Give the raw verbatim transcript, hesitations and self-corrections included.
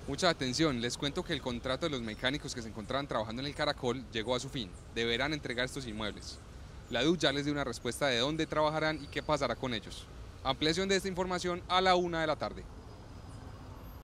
Mucha atención, les cuento que el contrato de los mecánicos que se encontraban trabajando en el Caracol llegó a su fin. Deberán entregar estos inmuebles. La D U ya les dio una respuesta de dónde trabajarán y qué pasará con ellos. Ampliación de esta información a la una de la tarde.